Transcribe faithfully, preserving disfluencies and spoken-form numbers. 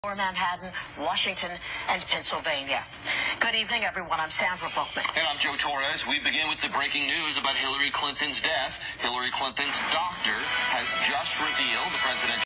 Lower Manhattan, Washington, and Pennsylvania. Good evening, everyone. I'm Sandra Bookman. And I'm Joe Torres. We begin with the breaking news about Hillary Clinton's death. Hillary Clinton's doctor has just revealed the presidential